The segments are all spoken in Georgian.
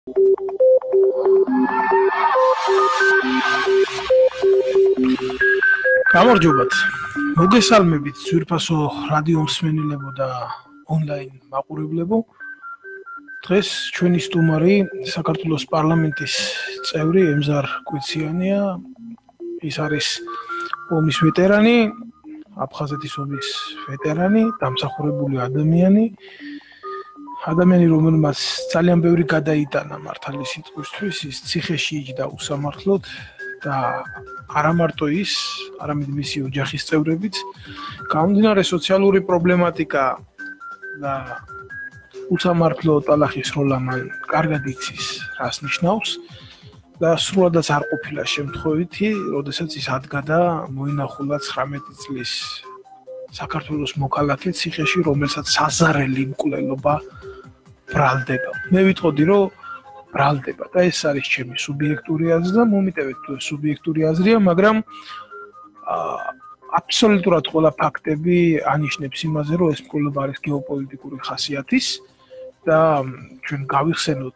გამარჯობათ. მოგესალმებით ძვირფასო რადიო მსმენელებო და ონლაინ მაყურებლებო. დღეს ჩვენი სტუმარი საქართველოს პარლამენტის წევრი ემზარ კვიციანია. ის არის ომის ვეტერანი, აფხაზეთის ომის ვეტერანი, დამსახურებული ადამიანი, რომელმაც ძალიან ბევრი გადაიტანა მართალი სიტყვისთვის, ის ციხეში იჯდა უსამართლოდ და არა მარტო ის, არამედ მისი ოჯახის წევრებიც, გამომდინარე სოციალური პრობლემატიკა და უსამართლო ტალახის როლა მან კარგად იცის, რას ნიშნავს და სრულადაც არ ყოფილა შემთხვევითი, როდესაც ის ადგა და მოინახულა 19 წლის საქართველოს მოქალაქე ციხეში, რომელსაც საზარელი მკვლელობა ბრალდება. მე ვიტყოდი, რომ ბრალდება და ეს არის ჩემი სუბიექტური აზრი და მომიტევეთ თუ ეს სუბიექტური აზრია, მაგრამ აბსოლუტურად ყველა ფაქტები ანიშნებს იმაზე, რომ ეს მკვლელობა არის გეოპოლიტიკური ხასიათის და ჩვენ გავიხსენოთ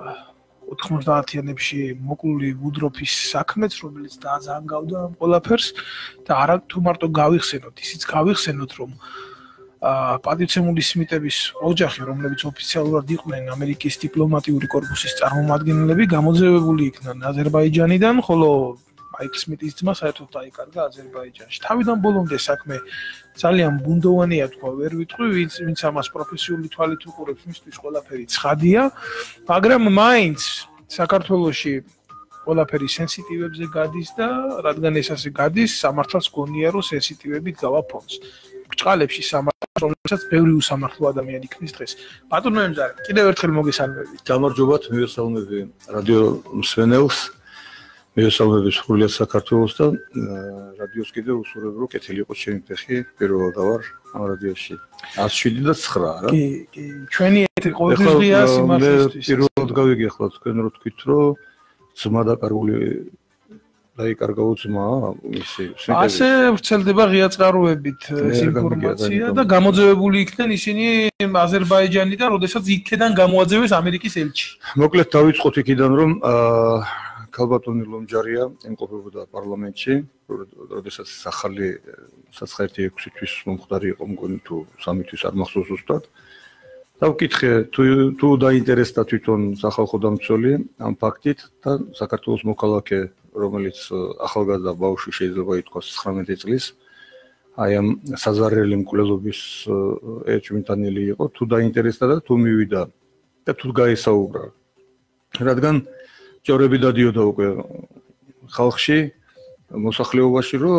90-იანებში მოკლული ვუდროფის საქმეც, რომელიც დააზანგავდა ამ ყველაფერს და არა თუ მარტო გავიხსენოთ, ისიც გავიხსენოთ, რომ პატივცემული სმიტების ოჯახი, რომლებიც ოფიციალურად იყვნენ ამერიკის დიპლომატიური კორპუსის წარმომადგენლები, გამოძევებული იქნენ აზერბაიჯანიდან, ხოლო მაიკლ სმიტის ძმა საერთოდ დაიკარგა აზერბაიჯანში. თავიდან ბოლომდე საქმე ძალიან ბუნდოვანია, თქვა, ვერ ვიტყვი, ვინც ამას პროფესიული თვალით უყურებს, მისთვის ყველაფერი ცხადია, მაგრამ მაინც საქართველოში ყველაფერი სენსიტივებზე გადის და რადგან ეს ასე გადის, სამართალს გონია, რომ სენსიტივებით გავა ფონს. ბრჭყალებში სამართალს, რომელსაც ბევრი უსამართლო ადამიანი იქნის დღეს. ბატონო ემზარე, კიდევ ერთხელ მოგესალმებით. გამარჯობათ, მივესალმები რადიო მსმენელს, მივესალმები სრულიად საქართველოს და რადიოს კიდევ უსურვებ, რომ კეთილი იყოს ჩემი ფეხი, პირველად ვარ ამ რადიოში. 107 და 9 რა. კი, ჩვენი ეთერი ყოველთვის ღია სიმართლისთვის. პირველად გავიგე ახლა თქვენ რო თქვით, რომ ძმა დაკარგული დაიკარგა ძმა, ისი ასე ვრცელდება ღია წყაროებით ეს ინფორმაცია და გამოძევებული იქნენ ისინი აზერბაიჯანიდან, როდესაც იქიდან გამოაძევეს ამერიკის ელჩი. მოკლედ დავიწყოთ იქიდან, რომ ქალბატონი ლომჯარია იმყოფებოდა პარლამენტში, როდესაც ახალი საცხაერთი 6 თვის მომხდარი იყო, მგონი თუ 3 თვის არ მახსოვს ზუსტად. დავკითხე თუ დაინტერესდა თვითონ სახალხო დამცველი ამ ფაქტით და საქართველოს მოქალაქე, რომელიც ახალგაზრდა ბავშვი შეიძლება ითქვას 19 წლის, აი ამ საზარელი მკვლელობის ეჭვმიტანილი იყო, თუ დაინტერესდა და თუ მივიდა და თუ გაესაუბრა. რადგან ჭორები დადიოდა უკვე ხალხში, მოსახლეობაში, რომ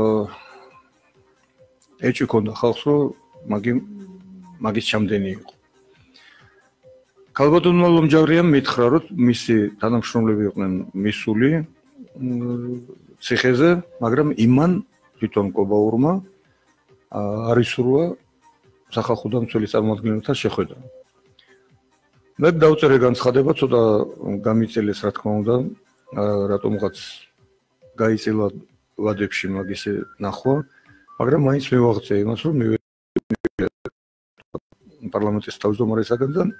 ეჭვი ქონდა ხალხს, რომ მაგის ჩამდენი იყო. ქალბატონმა ლომჯარიამ მითხრა, რომ მისი თანამშრომლები იყვნენ მისული ციხეზე, მაგრამ იმან თვითონ კობაურმა არ ისურვა სახალხო დამცველის წარმომადგენელთან შეხვედრა. მე დავწერე განცხადება, ცოტა გამიწელეს რა თქმა უნდა, რატომღაც გაიწელა ვადებში მაგისი ნახვა, მაგრამ მაინც მივაღწია იმას, რომ პარლამენტის თავმჯდომარესაგან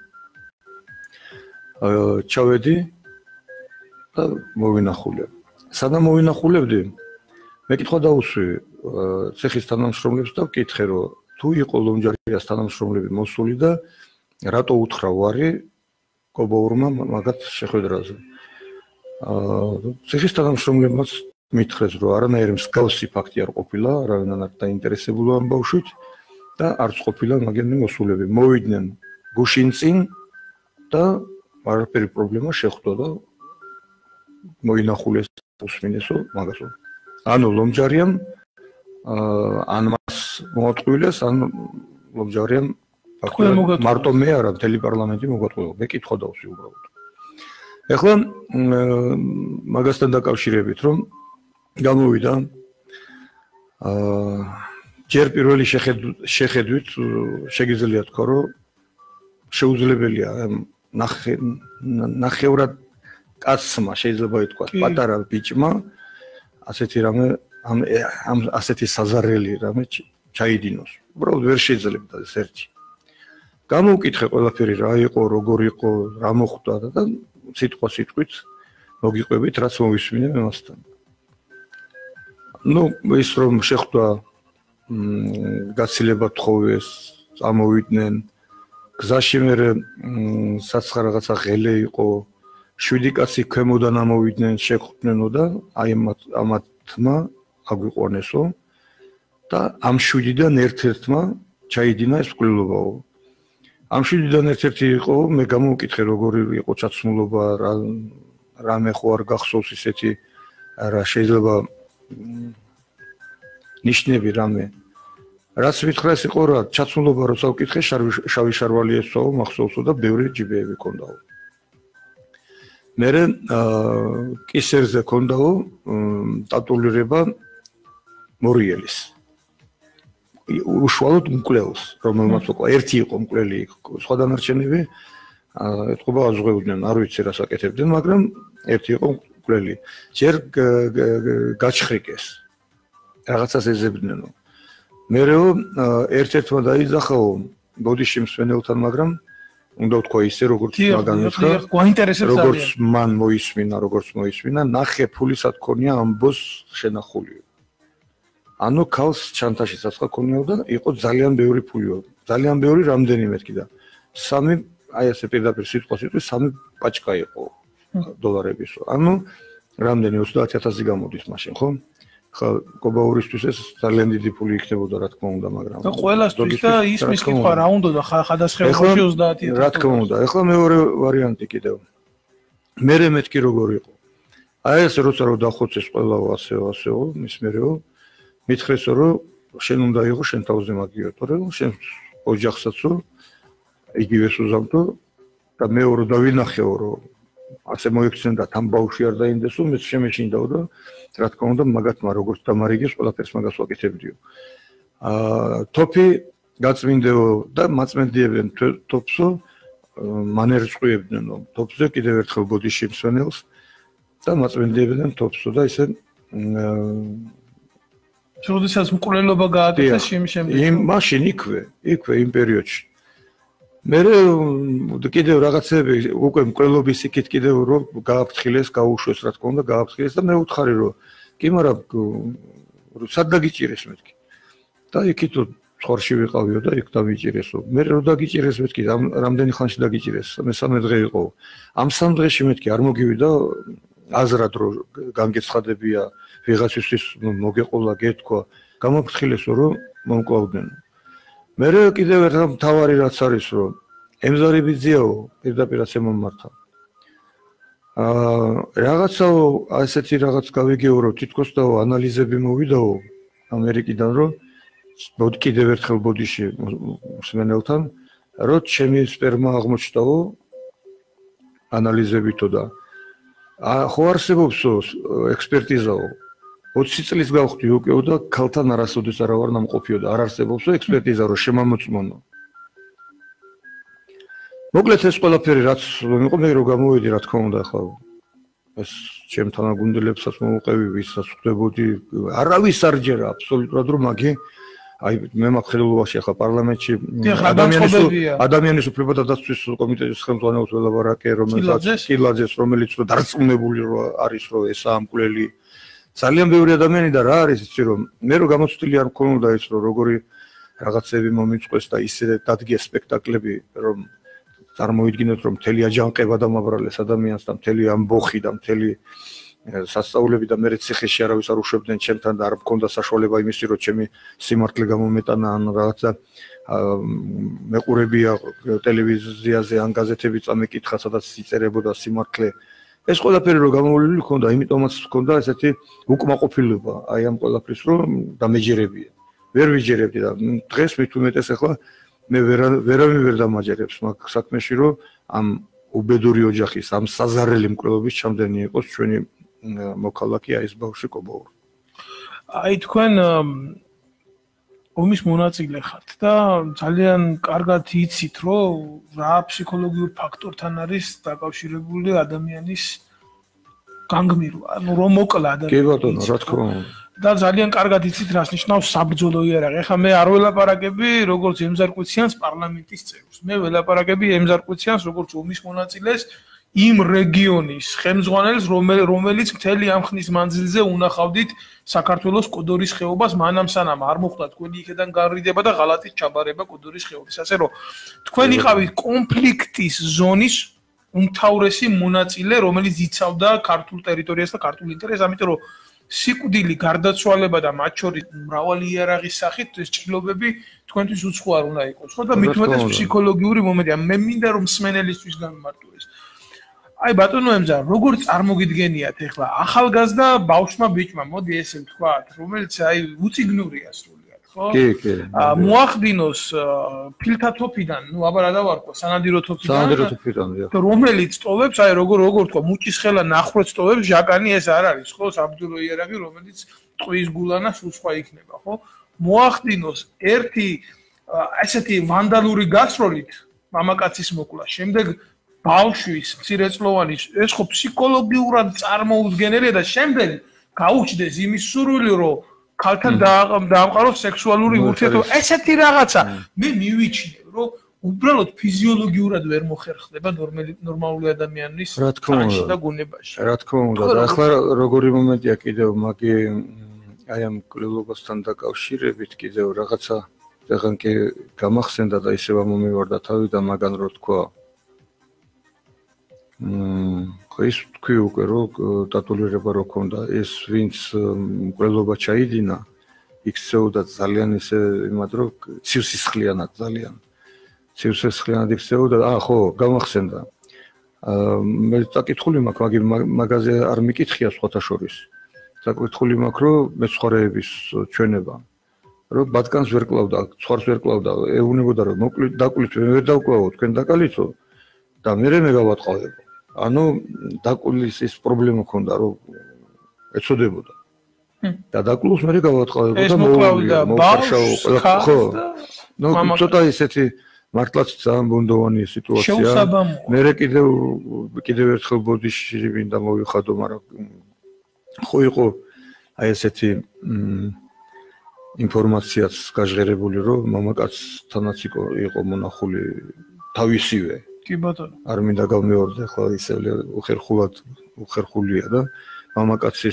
ჩავედი და მოვინახულებ. სანამ მოვინახულებდი, მე კითხვა დაუსვი ცეხის თანამშრომლებს და ვკითხე, რომ თუ იყო ლომჯარიას თანამშრომლები მოსული და რატო უთხრა ვარი კობაურმა მაგათ შეხვედრაზე. ცეხის თანამშრომლებმაც მითხრეს, რომ არანაირი მსგავსი ფაქტი არ ყოფილა, არავინ არ დაინტერესებულა ამ ბავშვით და არც ყოფილა მაგენი მოსულები. მოვიდნენ გუშინ წინ და არაფერი პრობლემა შეხვდა და მოინახულეს უსმინესო მაგასო. ანუ ლომჯარიამ ან მას მოატყუილეს, ან ლომჯარიამ მარტო მე არა, მთელი პარლამენტი მოგატყუილა. მე კითხვა დავსვი უბრალოდ. ეხლა მაგასთან დაკავშირებით, რომ გამოვიდა ჯერ პირველი შეხედვით შეგიძლია თქვა, რომ შეუძლებელია ნახევრად კაცმა შეიძლება ითქვას, პატარა ბიჭმა ასეთი რამე ასეთი საზარელი რამე ჩაიდინოს. უბრალოდ ვერ შეიძლება ეს ერთი. გამოვკითხე ყველაფერი რა იყო, როგორ იყო, რა მოხდა და სიტყვა სიტყვით მოგიყვებით რაც მოვისმინე მასთან. Ну, ის რომ შეხვდა გაცილება თხოვეს, წამოვიდნენ გზაში მე საცხა რაღაცა ღელე იყო 7 კაცი ქვემოდან ამოვიდნენ შეხვდნენო და აი ამათმა აგვიყვანესო და ამ 7-დან ერთ-ერთმა ჩაიდინა ეს მკვლელობაო. ამ 7-დან ერთ-ერთი იყო, მე გამოვკითხე როგორი იყო ჩაცმულობა, რამე ხო არ გახსოვს ისეთი რა შეიძლება ნიშნები რამე. რაც მითხრა ეს იყო რა, ჩაცმულობა როცა ვკითხე, შავი შარვალი ესვაო, მახსოვსო და ბევრი ჯიბეები ქონდაო. მერე კისერზე ქონდაო ტატულირება მორიელის. უშუალოდ მკვლელს, რომელმაც უკვე ერთი იყო მკვლელი, სხვა დანარჩენები ეთყობა აზღვევდნენ, არ ვიცი რა საკეთებდნენ, მაგრამ ერთი იყო მკვლელი. ჯერ გაჩხრიკეს. რაღაცას ეძებნენო. მერეო ერთ-ერთმა დაიძახაო ბოდიში მსვენელთან, მაგრამ უნდა ვთქვა ისე როგორც მაგან უთხრა, როგორც მან მოისმინა, ნახე ფულისად ქონია ამბოს შენახული. ანუ ქალს ჩანთაში საცხა ქონიაო და იყო ძალიან ბევრი ფულიო. ძალიან ბევრი რამდენიმე მეთქი და 3 აი ასე პირდაპირ სიტყვით 3 პაჭკა იყო დოლარებისო. ანუ რამდენი 30000 გამოდის მაშინ, ხო? ხა კობაურისთვის ეს ძალიან დიდი ფული იქნებოდა რა თქმა უნდა, მაგრამ და ყველასთვის და ისმის კითხვა რა უნდა და ხადასხევაში 30000. რა თქმა უნდა, ეხლა მეორე ვარიანტი კიდევ. მერე მეთქი როგორ იყო. აი ეს როცა რო დახოცეს ყველაო ასეო, მის მერეო მითხრესო რომ შენ უნდა იყო შენ თავზე მაგიოთო რომ შენ ოჯახსაცო იგივეს უზავდო და მეორე დავინახეო რომ ასე მოიქცენ და თან ბავშვი არ დაინდესო მეც შემეშინდაო და რა თქმა უნდა მაგათმა როგორც დამარიგეს ყველაფერს მაგას ვაკეთებდიო. თოფი გაწმინდეო და მაწმენდიებენ თოფსო მანერწყვიებდნენო თოფზე კიდევ ერთხელ ბოდიში მსვენელს და მაწმენდიებდნენ თოფსო და ისე როდესაც მკვლელობა გააკეთეს შემდეგ მაშინ იქვე იმ პერიოდში მერე კიდევ რაღაცები უკვე მკვლელობის იქით კიდევ რომ გააფრთხილეს, გაუშვეს რა თქმა უნდა, გააფრთხილეს და მე ვუთხარი რომ კი მაგრამ სად დაგიჭირეს მეთქი და იქით ხორში ვიყავიო და იქ დავიჭირესო მე რომ დაგიჭირეს მეთქი რამდენი ხანში დაგიჭირეს მე-3 დღე იყო ამ 3 დღეში მეთქი არ მოგივიდა აზრად რომ განგეცხადებია ვიღაცისთვის მოგეყოლა გეთქვა გამოფრთხილესო რომ მომკლავდნენ მერე კიდევ ერთ მთავარი რაც არის რომ ემზარიბიძიაო პირდაპირ ასე მომმართა რაღაცაო ასეთი რაღაც გავიგეო რომ თითქოს და ანალიზები მოვიდაო ამერიკიდან რომ კიდევ ერთხელ ბოდიში მსმენელთან რომ ჩემი სპერმა აღმოჩნდაო ანალიზებითო და ხო არსებობსო ექსპერტიზაო 20 წლის გავხდი უკეო და ქალთან არასოდეს არა ვარ ნამყოფიო და არ არსებობსო ექსპერტიზა რომ შემამოწმონო მოკლედ ეს ყველაფერი რაც იყო მე რომ გამოვედი რა თქმა უნდა ახლა ეს ჩემ თანაგუნდელებსაც მოვუყევი ვისაც ხვდებოდი არავის არ ჯერა აბსოლუტურად რომ მაგი აი მე მაქვს ახლა პარლამენტში ადამიანის უფლებათა დაცვის კომიტეტის ხელმძღვანელს ველაპარაკე რომელიც რომელიც დარწმუნებული არის რომ ესაა მკვლელი ძალიან ბევრი ადამიანი და რა არის იცი რომ მე რომ გამოცდილი არ მქონოდა ის რომ როგორი რაღაცები მომიწყვეს და ისე დადგეს სპექტაკლები რომ წარმოიდგინოთ რომ მთელი აჯანყება დამაბრალეს ადამიანს და მთელი ამბოხი და მთელი სასწაულები და მე ციხეში არავის არ უშვებდნენ ჩემთან და არ მქონდა საშუალება იმისი რომ ჩემი სიმართლე გამომეტანა ან რაღაცა მეყურებია ტელევიზიაზე ან გაზეთები წამეკითხა სადაც იწერებოდა სიმართლე ეს ყველაფერი რომ გამოვლილი ქონდა იმიტომაც ქონდა ესეთი უკმაყოფილება აი ამ ყველაფრის რომ დამეჯერებია ვერ ვიჯერებდი და დღეს მით უმეტეს ახლა მე ვერავინ ვერ დამაჯერებს მაგ საქმეში რომ ამ უბედური ოჯახის ამ საზარელი მკვლელობის ჩამდენი იყოს ჩვენი მოქალაქე აი ეს ბავშვი კობაური. აი თქვენ ომის მონაწილე ხართ და ძალიან კარგად იცით რომ რა ფსიქოლოგიურ ფაქტორთან არის დაკავშირებული ადამიანის განგმირვა, ანუ რომ მოკლა ადამიანს. კი ბატონო, რა თქმა უნდა. და ძალიან კარგად იცით რას ნიშნავს საბრძოლო იარაღი. ეხლა მე არ ველაპარაკები როგორც ემზარკვიციანს პარლამენტის წევრს. მე ველაპარაკები ემზარკვიციანს როგორც ომის მონაწილეს იმ რეგიონის ხელმძღვანელს, რომელიც მთელი ამ ხნის მანძილზე უნახავდით საქართველოს კოდორის ხეობას, მანამ სანამ არ მოხდა თქვენი იქიდან გარიდება და ღალატის ჩაბარება კოდორის ხეობის. ასე რომ თქვენ იყავით კონფლიქტის ზონის უმთავრესი მონაწილე, რომელიც იცავდა ქართულ ტერიტორიას და ქართულ ინტერესს, ამიტომ რომ სიკვდილი, გარდაცვალება და მათ შორის მრავალი იარაღის სახით ეს ჭრილობები თქვენთვის უცხო არ უნდა იყოს, ხო და მით უმეტეს ფსიქოლოგიური მომენტია. მე მინდა რომ მსმენელისთვის გამიმარტოს. აი ბატონო ემზა, როგორ წარმოგიდგენიათ ახლა ახალგაზრდა ბავშვმა ბიჭმა, მოდი ესე ვთქვათ, რომელიც აი უციგნურია სრულიად, ხო? კი. მოახდინოს ფილთათოფიდან, ნუ აბა რა დავარქვა, სანადირო თოფიდან, რომელიც ტოვებს, აი როგორ თქვა, მუჭის ხელა ნახროც ტოვებს, ჟაკანი ეს არ არის, ხო? საბრძოლო იარაღი, რომელიც ტყვის გულანა სულ სხვა იქნება, ხო? მოახდინოს ერთი ესეთი ვანდალური გასროლით მამაკაცის მოკლა, შემდეგ ბავშვის მცირეწლოვანი ეს ხო ფსიქოლოგიურად წარმოუდგენელია და შემდეგ გაუჩნდეს იმის სურვილი რომ ქალთან დაამყაროს სექსუალური ურთიერთობა ესეთი რაღაცა მე მივიჩნევ რომ უბრალოდ ფიზიოლოგიურად ვერ მოხერხდება ნორმალური ადამიანის ტანში და გუნებაში რა თქმა უნდა და ახლა როგორი მომენტია კიდევ მაგი აი ამ კვლევასთან დაკავშირებით კიდევ რაღაცა ეხან კი გამახსენდა და ისევ მომივარდა თავიდან მაგან რო თქვა ის თქვი უკვე რომ დატოლირება რო ქონდა ეს ვინც მკვლელობა ჩაიდინა იქცეოდა ძალიან ისე იმად რომ ცივსისხლიანად ძალიან ცივსისხლიანად იქცეოდა ხო გამახსენდა მე წაკითხული მაქვს მაგაზე არ მიკითხია სხვათა შორის წაკითხული მაქვს რომ მეცხვარეების ჩვენება რომ ბატკანს ვერ კლავდა ცხვარს ვერ კლავდა ეუბნებოდა რომ დაკლით ვერ დავკლავო თქვენ დაკალითო და მე გავატყავებო ანუ დაკულის ის პრობლემა ქონდა რომ ეცოდებოდა და დაკულს მე გავატყავებო და მოვხარშავო ხო ნუ ცოტა ისეთი მართლაც ძალიან ბუნდოვანი სიტუაცია მე კიდევ ერთხელ ბოდიში მინდა მოვიხადო მაგრამ ხო იყო აი ესეთი ინფორმაციაც გაჟღერებული რომ მამაკაცთანაც იყო მონახული თავისივე კი ბატონო არ მინდა გამეორდე ხო ისე უხერხულია და მამაკაცის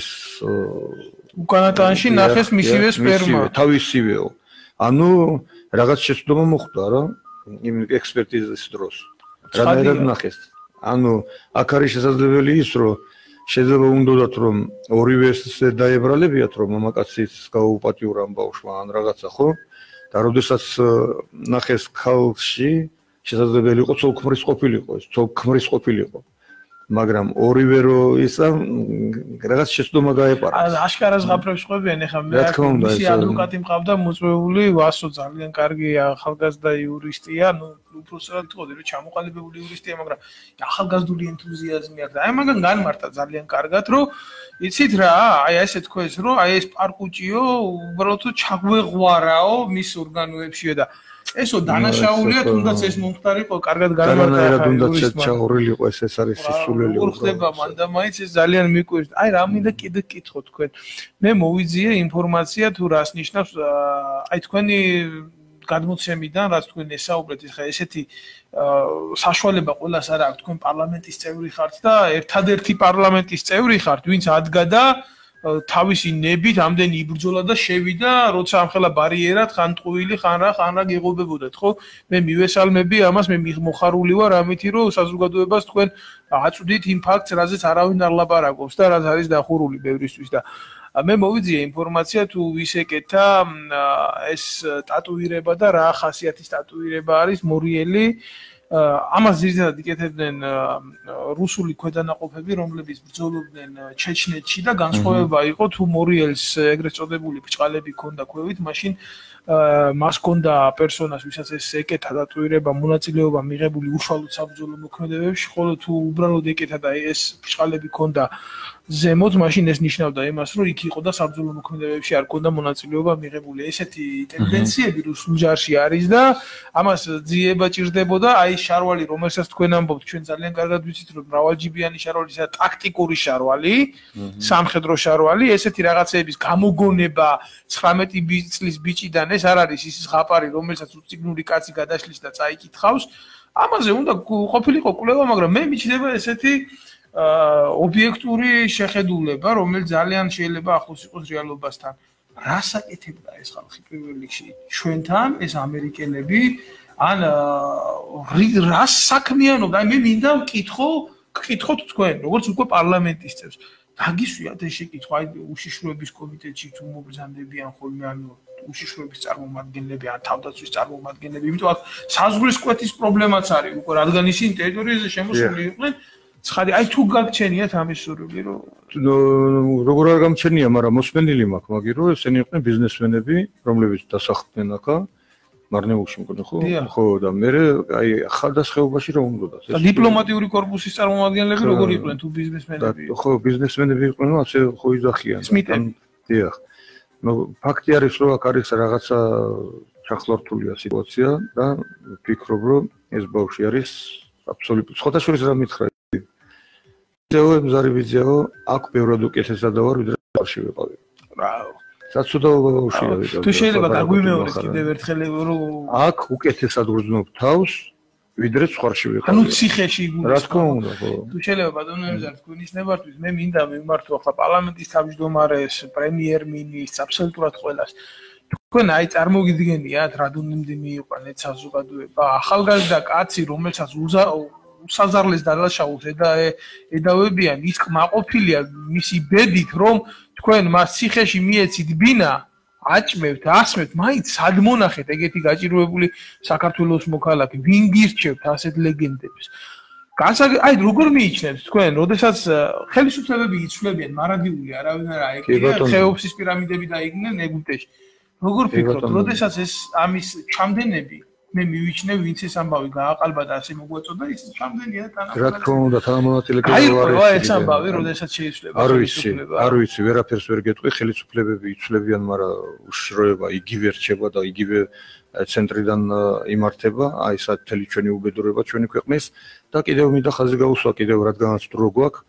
უკანატანში ნახეს მისივე სპერმა თავისივეო ანუ რაღაც შეცდომა მოხდა რა იმ ექსპერტიზის დროს რანაირად ნახეს ანუ აქ არის შესაძლებელი ის რომ შეიძლება უნდათ რომ ორივეს დაებრალებიათ რომ მამაკაცის გაუპატიურა ბავშვმა ან რაღაცა ხო და როდესაც ნახეს ქალში შესაძლებელი იყო ცოლ-ქმრის ყოფილიყო ეს ცოლ-ქმრის ყოფილიყო მაგრამ ორივე რო ისა რაღაც შეცდომა გაეპარა აშკარას ღაფრებს ყვებიან ეხლა მე მისი ადვოკატი მყავდა მოწვეული ვასო ძალიან კარგი ახალგაზრდა იურისტია ნუ უბრალოდ თქოდი რომ ჩამოყალიბებული იურისტია მაგრამ ახალგაზრდული ენთუზიაზმი აქვს და აი მაგან განმარტა ძალიან კარგად რომ იცით რა აი ესე თქვეს რომ აი ეს პარკუჭიო უბრალოდ ჩაგვეღვარაო მის ორგანოებშიო და ესო დანაშაულია თუნდაც ეს მომხდარიყო კარგად განმარტა თუნდაც ჩაურილიყო ეს არის სისულელი როგორ ხდება მან და მაინც ეს ძალიან მიკვირდა აი რა მინდა კიდე გკითხო თქვენ მე მოვიძიე ინფორმაცია თუ რას ნიშნავს აი თქვენი გადმოცემიდან რაც თქვენ ესაუბრეთ ხა ესეთი საშუალება ყველას არ აქვს თქვენ პარლამენტის წევრი ხართ და ერთადერთი პარლამენტის წევრი ხართ ვინც ადგა და თავისი ნებით ამდენი იბრძოლა და შევიდა როცა ამხელა ბარიერად ხან ტყუილი ხან რა გეღობებოდეთ ხო მე მივესალმები ამას მე მოხარული ვარ ამითი რომ საზოგადოებას თქვენ აწვდით იმ ფაქტს რაზეც არავინ არ ლაპარაკობს და რაც არის დახურული ბევრისთვის და მე მოვიძიე ინფორმაცია თუ ვისეკეთა ეს ტატუირება და რა ხასიათის ტატუირება არის მორიელი ამას ძირითადად იკეთებდნენ რუსული ქვედანაყოფები, რომლებიც ბრძოლობდნენ ჩეჩნეთში და განსხვავება იყო თუ მორიელს ეგრეთ წოდებული ბრჭყალები ქონდა ქვევით, მაშინ მას ქონდა პერსონას, ვისაც ეს ეკეთა ტატუირება, მონაწილეობა მიღებული უშუალოდ საბრძოლო მოქმედებებში, ხოლო თუ უბრალოდ ეკეთა და ეს ბრჭყალები ქონდა ზემოთ, მაშინ ეს ნიშნავდა იმას, რომ იქ იყო და საბრძოლო მოქმედებებში არ ქონდა მონაწილეობა მიღებული. ესეთი ტენდენციები რუსულ ჯარში არის და ამას ძიება ჭირდებოდა აი შარვალი, რომელსაც თქვენ ამბობთ, ჩვენ ძალიან კარგად ვიცით, რომ მრავალჯიბიანი შარვალი და ტაქტიკური შარვალი, სამხედრო შარვალი, ესეთი რაღაცეების გამოგონება 19 წლის ბიჭიდან ეს არ არის ის ზღაპარი, რომელსაც უციგნური კაცი გადაშლის და წაიკითხავს. ამაზე უნდა ყოფილიყო კვლევა, მაგრამ მე მიჩნდება ესეთი ობიექტური შეხედულება, რომელიც ძალიან შეიძლება ახლოს იყოს რეალობასთან. რას აკეთებდა ეს ხალხი პირველ რიგში ჩვენთან, ეს ამერიკელები, ან რას საქმიანობდა? მე მინდა გკითხოთ თქვენ, როგორც უკვე პარლამენტის წევრს. დაგისვიათ ეს შეკითხვა, აი უშიშროების კომიტეტში თუ მოგზანდებიან ხოლმე, ანუ უშიშროების წარმომადგენლები, ან თავდაცვის წარმომადგენლები, იმიტომ აქ საზღვრის კვეთის პრობლემაც არის უკვე, რადგან ისინი ტერიტორიაზე შემოსული იყვნენ. ცხადი, აი თუ გაგჩენიათ ამის სურვილი, რომ როგორ არ გამჩენია, მაგრამ მოსმენილი მაქვს, მაგის რომ ესენი იყვნენ ბიზნესმენები, რომლებიც დასახლდნენ აქა მარნეულში მგონი ხო? ხო და მე აი ხალხასხეობაში რომ უნდათ. და დიპლომატიური კორპუსის წარმომადგენლები როგორ იყვნენ თუ ბიზნესმენები? ხო, ბიზნესმენები იყვნენ, ასე ხო იძახიან. დიახ. ნუ ფაქტი არის, რომ აქ არის რაღაცა ჩახლართულია სიტუაცია და ვფიქრობ, რომ ეს ბავშვი არის აბსოლუტურად სხვადასხვა რა მითხრა. ზეო მზარიბიძეო, აქ ბევრად უკეთესად ვარ, ვიდრე ბავშვი ვიყავი. ბრავო. საცუდაობა ბავშვია ვიყავი. თუ შეიძლება გაგვიმეორეთ კიდევ ერთხელ რომ აქ უკეთესად გრძნობ თავს, ვიდრე სხვაში ვიყავი. ანუ ციხეში გულს. რა თქმა უნდა, ხო. თუ შეიძლება ბატონო ემზარ თქვენის ნებართვის, მე მინდა მიმართო ახლა პარლამენტის თავმჯდომარეს, პრემიერ-მინისტრს, აბსოლუტურად ყველას. თქვენ აი წარმოგიდგენიათ რა დონემდე მიიყვანეთ საზოგადოება, ახალგაზრდა კაცი, რომელსაც უსაზარლეს დალაშაულს ედავებიან, ის კმაყოფილია მისი ბედით, რომ თქვენ მას ციხეში მიეცით ბინა, აჭმევთ, ასმევთ, მაინც სად მონახეთ ეგეთი გაჭირვებული საქართველოს მოქალაქე, ვინ გირჩევთ ასეთ ლეგენდებს. აი როგორ მიიჩნევთ თქვენ, როდესაც ხელისუფლებები იცვლებიან, მარადიული არავინ არ აეკიდა, ხეოფსის პირამიდები დაიგნენ ეგვიპტეში. როგორ ფიქრობთ, როდესაც ეს ამის ჩამდენები მე მივიჩნევ, ვინც ეს ამბავი გააყალბა და ასე მოგვაწოდა, ის ჩამდენია და თანამედროვე. რა თქმა უნდა, თანამონაწილე არ არის ეს ამბავი, როდესაც შეიძლება. არ ვიცი, ვერაფერს ვერ გეტყვი, ხელისუფლებები იცვლებიან, მაგრამ უშიშროება იგივე რჩება და იგივე ცენტრიდან იმართება, აი ეს მთელი ჩვენი უბედურება ჩვენი ქვეყნის და კიდევ მინდა ხაზი გაუსვა, კიდევ რადგანაც დრო გვაქვს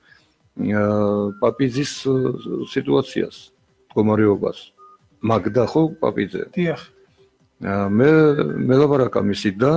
პაპიძის სიტუაციას, მდგომარეობას. მაგდა ხო პაპიძე? დიახ. მე ლაპარაკა მისით და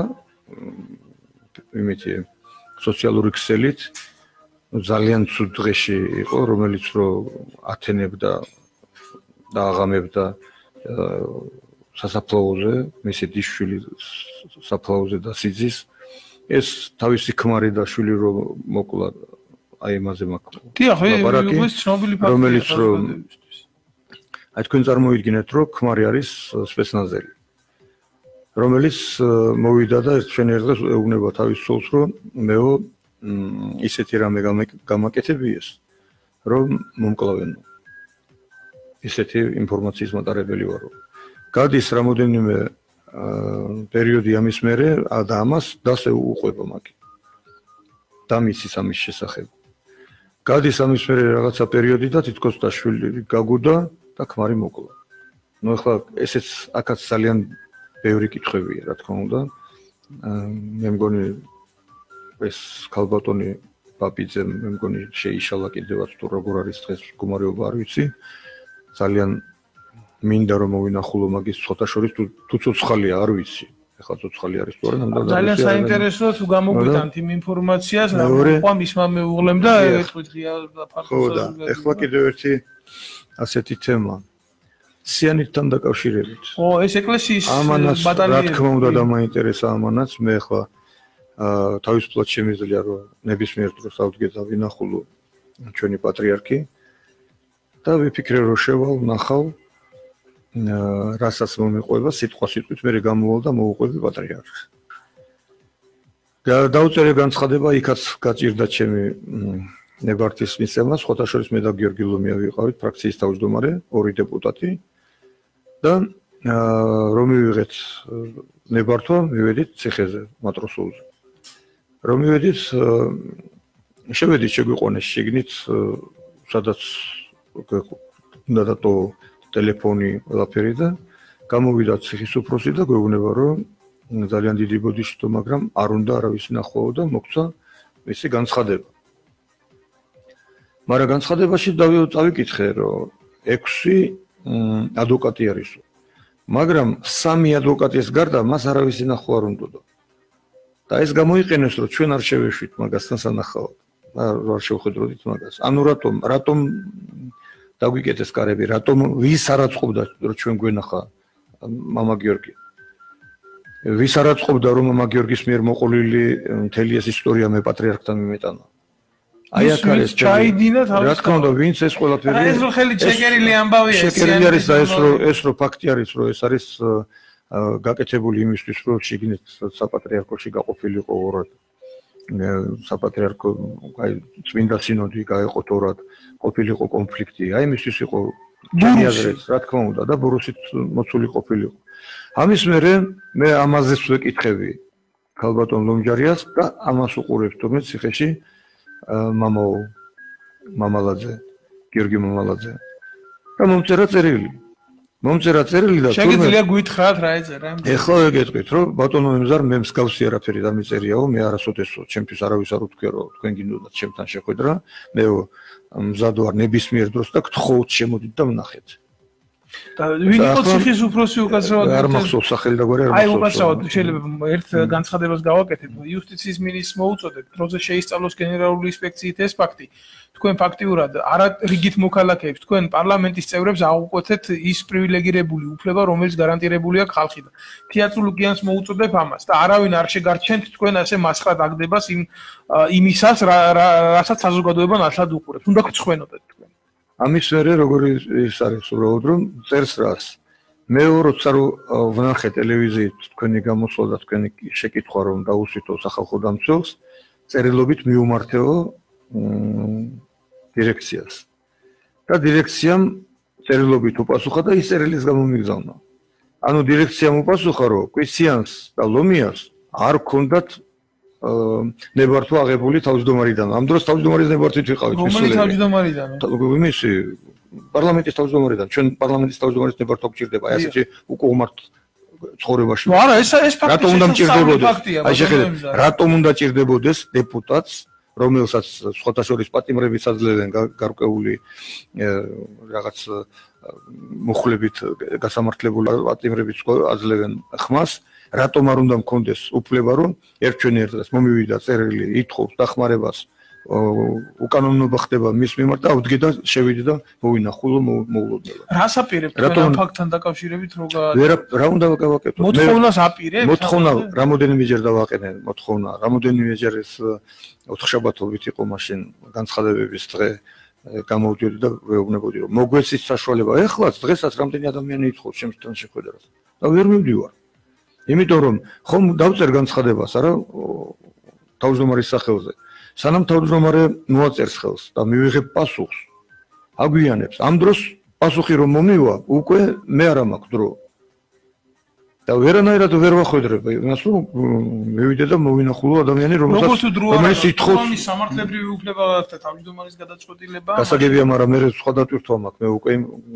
იმითი სოციალური ქსელით ძალიან ცუდ დღეში იყო, რომელიც რომ ათენებდა და აღამებდა სასაფლაოზე, მისი დისშვილი საფლაოზე და სიძის. ეს თავისი ქმარი და შვილი რომ მოკლა, აი ამაზე მაქვს. დიახ, ეს ცნობილი ფაქტია. რომელიც რომ აი თქვენ წარმოიდგინეთ, რომ ქმარი არის სპეცნაზელი, რომელიც მოვიდა და ჩვენ ერთ დღეს ეუბნება თავის სულს, რომ მეო ისეთი რამე გამაკეთებიეს, რომ მომკლავენო. ისეთი ინფორმაციის მატარებელი ვარო. გადის რამოდენიმე პერიოდი ამის მერე და ამას დასე უყვება მაგი. დამიცის ამის შესახებ. გადის ამის მერე რაღაცა პერიოდი და თითქოს დაშვილი გაგუდა და ქმარი მოკლა. ნუ ახლა ესეც აქაც ძალიან ბევრი კითხვებია, რა თქმა უნდა. მე მგონი ეს ქალბატონი პაპიძე მე მგონი შეიშალა კიდევაც თუ როგორ არის დღეს მდგომარეობა არ ვიცი. ძალიან მინდა რომ მოვინახულო მაგის შეხოთაშორის თუ ცოცხალია არ ვიცი. ეხლა ცოცხალი არის თუ არა, ნამდვილად ძალიან საინტერესოა თუ გამოგვიტანთ იმ ინფორმაციას, რა მოყვა მისმა მეუღლემ და ეთქვით ღია და ფართო. ხო და ეხლა კიდევ ერთი ასეთი თემა. სიანითან დაკავშირებით. ო, ეს ეკლესიის ბატალიონი. რა თქმა უნდა დამაინტერესა ამანაც, მე ახლა თავისუფლად შემიძლია რომ ნებისმიერ დროს ავდგე და ვინახულო ჩვენი პატრიარქი და ვიფიქრე რომ შევალ ნახავ რასაც მომიყვება სიტყვა სიტყვით მე გამოვალ და მოუყვები პატრიარქს. დაუწერე განცხადება, იქაც გაჭირდა ჩემი ნებართის მისცემა, სხვათაშორის მე და გიორგი ლომია ვიყავით ფრაქციის თავმჯდომარე, ორი დეპუტატი და რომ მივიღეთ ნებართვა, მივედით ციხეზე, მატროსულზე. რომ მივედით, შევედით შეგვიყვანეს შიგნით, სადაც უნდა დატო ტელეფონი ყველაფერი და გამოვიდა ციხის უფროსი და გვეუბნება, რომ ძალიან დიდი ბოდიშტო, მაგრამ არ უნდა არავის ნახვაო და მოგცა მისი განცხადება. მაგრამ განცხადებაში წავიკითხე, რომ 6 ადვოკატი არისო. მაგრამ 3 ადვოკატის გარდა მას არავის ნახვა არ უნდოდა. და ეს გამოიყენეს, რომ ჩვენ არ შევეშვით მაგასთან სანახავად. არ შევხედროდით მაგას. ანუ რატომ დაგვიკეთეს კარები, რატომ ვის არაწყობდა, რომ ჩვენ გვენახა მამა გიორგი. ვის არაწყობდა, რომ მამა გიორგის მიერ მოყოლილი მთელი ეს ისტორია მე პატრიარქთან მიმეტანა. აი აქ არის ჩაიდინა თავის. რა თქმა უნდა, ვინც ეს ყველაფერი ეს რო ხელი შეკერილი ამბავია. შეკერილი არის და ეს რო ფაქტი არის, რომ ეს არის გაკეთებული იმისთვის, რომ შიგნით საპატრიარქოში გაყოფილიყო ორად. საპატრიარქო აი წმინდა სინოდი გაეყო თორად, ყოფილიყო კონფლიქტი. აი იმისთვის იყო ჩემი აზრით, რა თქმა უნდა და ბურუსით მოცული ყოფილიყო. ამის მერე მე ამაზეც ვეკითხები ქალბატონ ლომჯარიას და ამას უყურებს თუმცა ციხეში მამალაძე, გიორგი მამალაძე. და მომწერა წერილი და შეგიძლია გვითხრათ რა ეწერა? ეხლა ვეგეთქვით, რომ ბატონო ემზარ მე მსგავსი არაფერი დამიწერიაო, მე არასოდესო, ჩემთვის არავის არ უთქვია, რომ თქვენ გინდოდათ ჩემთან შეხვედრა, მე მზად ვარ ნებისმიერ დროს და გთხოვთ შემოდით და ვნახეთ. და ვინ იყო ციხის უფროსი უკაცრავად? არ მახსოვს სახელი და გვარი არ აი მახსოვს. უკაცრავად შეიძლება ერთ განცხადებას გავაკეთებ. იუსტიციის მინისტრს მოუწოდეთ, როცა შეისწავლოს გენერალური ინსპექციით ეს ფაქტი. თქვენ ფაქტიურად არა რიგით მოქალაქეებს, თქვენ პარლამენტის წევრებს აღუკვეთეთ ის პრივილეგირებული უფლება, რომელიც გარანტირებულია ხალხიდან. თეატროლოგიანს მოუწოდებ ამას და არავინ არ შეგარჩენთ თქვენ ასე მასხრად აგდებას იმისას, რასაც საზოგადოება ნათლად უყურებს. უნდა გწხვენოდეთ თქვენ. ამის მერე როგორი ის არის უბრალოდ რომ წერს რას მე როცა რომ ვნახე ტელევიზიით თქვენი გამოსვლა და თქვენი შეკითხვა რომ დაუსვითო სახალხო დამცველს წერილობით მიუმართეო დირექციას და დირექციამ წერილობით უპასუხა და ის წერილის გამომიგზავნა ანუ დირექციამ უპასუხა რომ კვიციანს და ლომიას არ ქონდათ ნებართვა აღებული თავმჯდომარიდან. ამ დროს თავმჯდომარის ნებართვით ვიყავით მისულები. რომელი თავმჯდომარიდან? იმისი პარლამენტის თავმჯდომარიდან. ჩვენ პარლამენტის თავმჯდომარის ნებართვა გჭირდება. აი ასეთი უკუღმართ ცხოვრებაში. ნუ არა, ეს ფაქტი რატომ უნდა მჭირდებოდეს? აი შეხედეთ, რატომ უნდა ჭირდებოდეს დეპუტატს, რომელსაც სხვათა შორის პატიმრებიც აძლევენ გარკვეული რაღაც მუხლებით გასამართლებული პატიმრებიც აძლევენ ხმას რატომ არ უნდა მქონდეს უფლება რომ ერთჩვენ ერთ დღეს მომივიდა წერილი ითხოვს დახმარებას უკანონობა ხდება მის მიმართ და ავდგე და შევიდე და მოვინახულო მოულოდნელად რას აპირებთ ამ ფაქტთან დაკავშირებით რა უნდა გავაკეთო მოთხოვნას აპირებთ მოთხოვნა რამოდენიმეჯერ დავაყენე მოთხოვნა რამოდენიმეჯერ ეს ოთხშაბათობით იყო მაშინ განცხადებების დღე გამოვდიოდი და ვეუბნებოდი რომ მოგვეცით საშუალება ეხლაც დღესაც რამდენი ადამიანი ითხოვს ჩემთან შეხვედრას და ვერ მივდივარ იმიტომ რომ ხომ დავწერ განცხადებას არა თავმჯდომარის სახელზე სანამ თავმჯდომარე მოაწერს ხელს და მივიღებ პასუხს აგვიანებს ამ დროს პასუხი რომ მომივა უკვე მე არ მაქვს დრო და ვერანაირად ვერ ვახვედრებ იმას რომ მივიდე და მოვინახულო ადამიანი რომელიც ითხოვს სამართლებრივი უფლება და თავმჯდომარის გადაწყვეტილება გასაგებია მაგრამ მე სხვა დატვირთვა მაქვს მე უკვე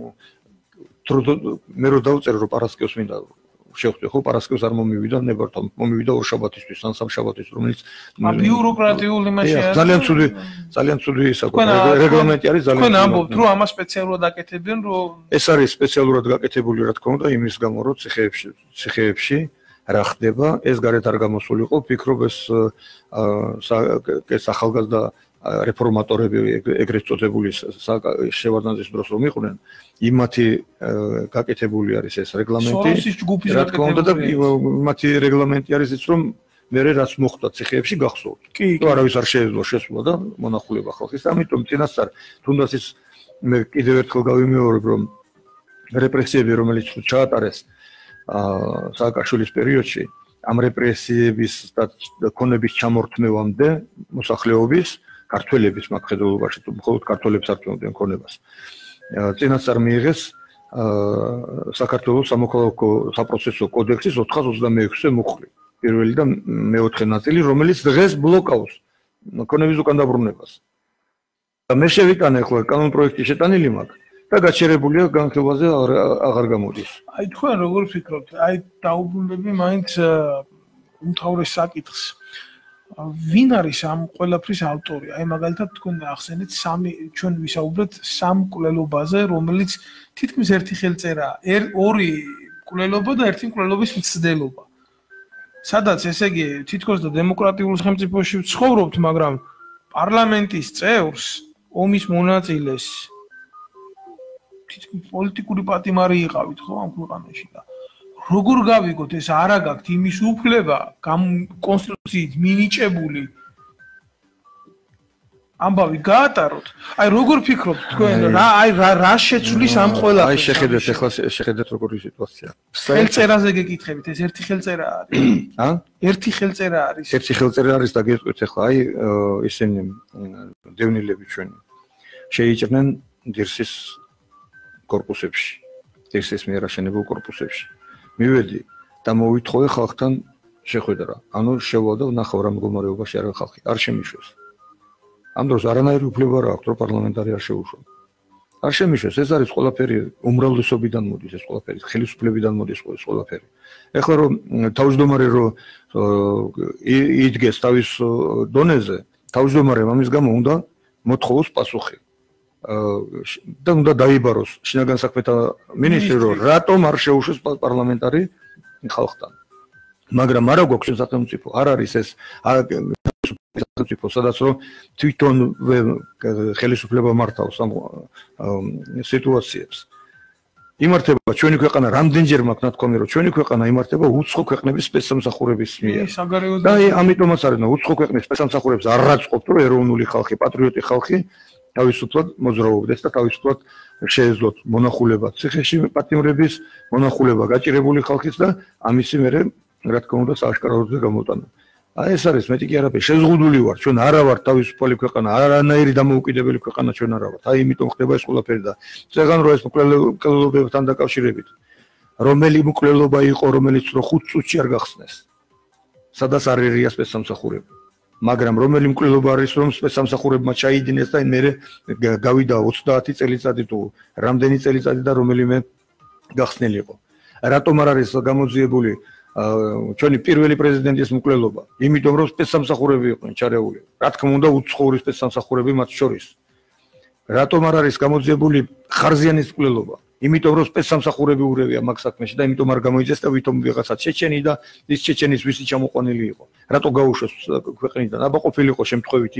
მე რო დავწერე რომ პარასკევს მინდა შევხვდე ხო პარასკევს არ მომივიდა ნებართვა მომივიდა ორშაბათისთვის ან სამშაბათის რომელიც ბიუროკრატიული იმაში არის ძალიან ცუდი რეგლამენტი არის ძალიან თქვენ ამბობთ რომ ამას სპეციალურად აკეთებენ რომ ეს არის სპეციალურად გაკეთებული რა თქმა უნდა იმის გამო რომ ციხეებში რა ხდება ეს გარეთ არ გამოსულიყო ფიქრობ ეს ახალგაზრდა რეფორმატორები ეგრეთ წოდებული შევარდნაძის დროს რომ იყვნენ იმათი გაკეთებული არის ეს რეგლამენტი რა თქმა უნდა და იმათი რეგლამენტი არის ის რომ მე რაც მოხდა ციხეებში გახსოვთ თუ არავის არ შეეძლო შესვლა და მონახულება ხალხის ამიტომ წინასწარ თუნდაც ის მე კიდევ ერთხელ გავიმეორებ რომ რეპრესიები რომელიც ჩაატარეს სააკაშვილის პერიოდში ამ რეპრესიების და ქონების ჩამორთმევამდე მოსახლეობის ქართველების მხედველობაში თუ მხოლოდ ქართველებს არ თმობდნენ ქონებას წინასწარ მიიღეს საქართველოს სამოქალაქო საპროცესო კოდექსის 426-ე მუხლი პირველი და მეოთხე ნაწილი რომელიც დღეს ბლოკავს ქონების უკან დაბრუნებას და მე შევიტანე ახლა კანონ პროექტი შეტანილი მაქვს და გაჩერებულია განხილვაზე აღარ გამოდის აი თქვენ როგორ ფიქრობთ აი დაუბრუნდები მაინც უმთავრეს საკითხს ვინ არის ამ ყველაფრის ავტორი? აი მაგალითად თქვენ ახსენეთ ჩვენ ვისაუბრეთ სამ მკვლელობაზე, რომელიც თითქმის ერთი ხელწერაა. ორი მკვლელობა და ერთი მკვლელობის მცდელობა. სადაც ესე იგი თითქოს და დემოკრატიულ სახელმწიფოში ვცხოვრობთ, მაგრამ პარლამენტის წევრს, ომის მონაწილეს თითქოს პოლიტიკური პატიმარი იყავით ხო ამ ქვეყანაში და როგორ გავიგოთ ეს არა გაქვთ იმის უფლება კონსტიტუციით მინიჭებული ამბავი გაატაროთ. აი როგორ ფიქრობთ თქვენ რა შეცვლის ამ ყველაფერს? აი შეხედეთ როგორი სიტუაცია. ხელწერაზე გეკითხებით, ეს ერთი ხელწერა არის. ერთი ხელწერა არის. ერთი ხელწერა არის და გეტყვით ახლა აი ისინი დევნილები ჩვენი შეიჭრნენ დირსის კორპუსებში. დირსის მიერ აშენებულ კორპუსებში. მივედი და მოვითხოვე ხალხთან შეხვედრა. ანუ შევა და ვნახავ რა მდგომარეობაში არის ხალხი. არ შემიშვეს. ამ დროს არანაირი უფლება არ აქვს, რომ პარლამენტარი არ შეუშვან. არ შემიშვეს, ეს არის ყველაფერი უმრავლესობიდან მოდის, ეს ყველაფერი ხელისუფლებიდან მოდის ყველაფერი. ეხლა რომ თავმჯდომარე რომ იდგეს თავის დონეზე, თავმჯდომარემ ამის გამო უნდა მოთხოვოს პასუხი. და უნდა დაიბაროს შინაგან საქმეთა მინისტრი, რომ რატომ არ შეუშვეს პარლამენტარი ხალხთან. მაგრამ არა გვაქვს სახელმწიფო, არ არის ეს სახელმწიფო, სადაც რომ თვითონ ხელისუფლება მართავს ამ სიტუაციებს. იმართება ჩვენი ქვეყანა რამდენჯერ მაქვს ნათქვამი, რომ ჩვენი ქვეყანა იმართება უცხო ქვეყნების სპეცსამსახურების მიერ. და ამიტომაც არის, რომ უცხო ქვეყნის სპეცსამსახურებს არ რაწყობთ, რომ ეროვნული ხალხი, პატრიოტი ხალხი თავისუფლად მოძრაობდეს და თავისუფლად შეეძლოთ მონახულება ციხეში პატიმრების, მონახულება გაჭირებული ხალხის და ამისი მერე რა თქმა უნდა სააშკაროზე გამოტანა. აი ეს არის მეტი კი არაფერი, შეზღუდული ვარ, ჩვენ არა ვართ თავისუფალი ქვეყანა, არანაირი დამოუკიდებელი ქვეყანა ჩვენ არა ვართ. აი იმიტომ ხდება ეს ყველაფერი და წეგან რო ეს მკვლელობებთან დაკავშირებით. რომელი მკვლელობა იყო, რომელიც რო 5 წუთში არ გახსნეს. სადაც არ ერია სპეცსამსახურები. მაგრამ რომელი მკვლელობა არის, რომ სპეცსამსახურებმა ჩაიდინეს და მე გავიდა 30 წელიწადი თუ რამდენი წელიწადი და რომელიმე გახსნილი იყო. რატომ არ არის გამოძიებული ჩვენი პირველი პრეზიდენტის მკვლელობა? იმიტომ რომ სპეცსამსახურები იყვნენ ჩარეული. რა თქმა უნდა უცხოური სპეცსამსახურები მათ შორის. რატომ არ არის გამოძიებული ხარზიანის მკვლელობა? იმიტომ რომ სპეცსამსახურები ურევია მაგ საქმეში და იმიტომ არ გამოიძეს და ვითომ ვიღაცა ჩეჩენი და ის ჩეჩენის ვისი ჩამოყვანილი იყო. რატო გაუშვეს ქვეყნიდან? აბა ყოფილიყო შემთხვევითი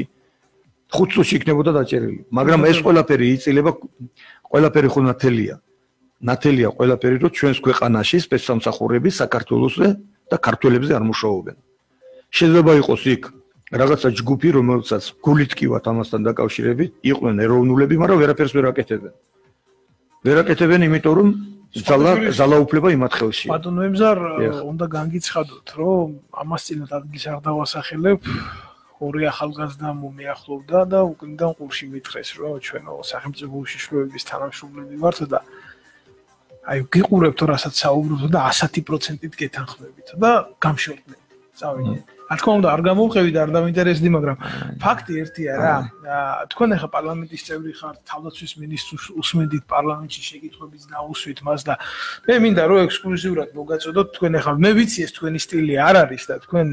5 წუთში იქნებოდა დაჭერილი. მაგრამ ეს ყველაფერი იწილება, ყველაფერი ხო ნათელია. ნათელია ყველაფერი, რომ ჩვენს ქვეყანაში სპეცსამსახურები საქართველოსზე და ქართველებზე არ მუშაობენ. შეიძლება იყოს იქ რაღაცა ჯგუფი, რომელსაც გულით კივათ ამასთან დაკავშირებით, იყვნენ ეროვნულები, მაგრამ ვერაფერს ვერ აკეთებენ. ვერ აკეთებენ, იმიტომ რომ ძალაუფლება იმათ ხელშია. ბატონო ემზარ, უნდა განგიცხადოთ, რომ ამას წინათ ადგილს არ დავასახელებ. ორი ახალგაზრდა მომიახლოვდა და უკნიდან ყურში მითხრეს, რომ ჩვენო სახელმწიფო უშიშროების თანამშრომლები ვართ და აი გიყურებთ რასაც საუბრობთ და 100%-ით გეთანხმებით და გამშორდნენ. წავიდეთ. რა თქმა უნდა არ გამოვყევით, არ დავინტერესდი, მაგრამ ფაქტი ერთია რა. თქვენ ახლა პარლამენტის წევრი ხართ, თავდაცვის მინისტრს უსმენდით პარლამენტში შეკითხვების დაუსვით მას და მე მინდა რომ ექსკლუზიურად მოგაწოდოთ თქვენ ახლა მე ვიცი ეს თქვენი სტილი არ არის და თქვენ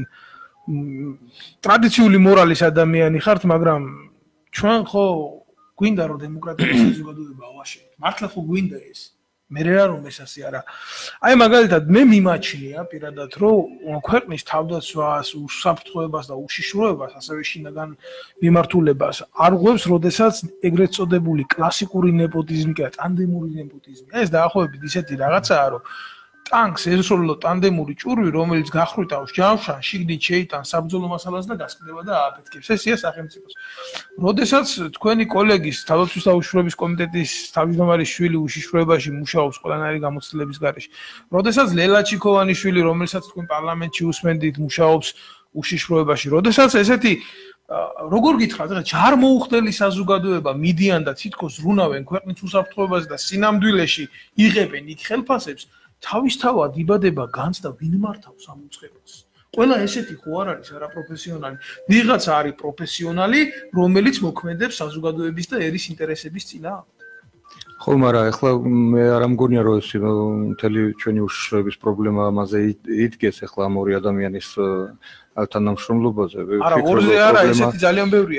ტრადიციული მორალის ადამიანი ხართ, მაგრამ ჩვენ ხო გვინდა რომ დემოკრატიული საზოგადოება ავაშენოთ. მართლა ხო გვინდა ეს? მე რა რომ ეს ასე არა. აი მაგალითად მე მიმაჩნია პირადად რომ ქვეყნის თავდაცვას, უსაფრთხოებას და უშიშროებას, ასევე შინაგან მიმართულებას არ ღვევს, როდესაც ეგრეთ წოდებული კლასიკური ნეპოტიზმი და ტანდემური ნეპოტიზმი. ეს დაახლოებით ისეთი რაღაცაა, რომ ტანკს ესროლო ტანდემური ჭურვი, რომელიც გახვრიტავს ჯავშან, შიგნით შეიტანს საბრძოლო მასალას და გასკდება და ააფეთქებს. ესია სახელმწიფოს. როდესაც თქვენი კოლეგის თავდაცვის და უშიშროების კომიტეტის თავმჯდომარის შვილი უშიშროებაში მუშაობს ყველანაირი გამოცდილების გარეშე. როდესაც ლელა ჩიქოვანიშვილი, რომელსაც თქვენ პარლამენტში უსმენდით, მუშაობს უშიშროებაში. როდესაც ესეთი როგორ გითხრათ, რა ჯარმოუხდელი საზოგადოება მიდიან და თითქოს ზრუნავენ ქვეყნის უსაფრთხოებაზე და სინამდვილეში იღებენ იქ ხელფასებს. თავისთავად იბადება განცდა ვინ მართავს ამ უწყებას. ყველა ესეთი ხო არ არის არაპროფესიონალი. ვიღაცა არის პროფესიონალი, რომელიც მოქმედებს საზოგადოების და ერის ინტერესების წინააღმდეგ. ხო, მაგრამ ახლა მე არ მგონია რომ ეს მთელი ჩვენი უშიშროების პრობლემა ამაზე იდგეს ახლა ამ ორი ადამიანის თანამშრომლობაზე. არა, ორზე არა, ესეთი ძალიან ბევრია.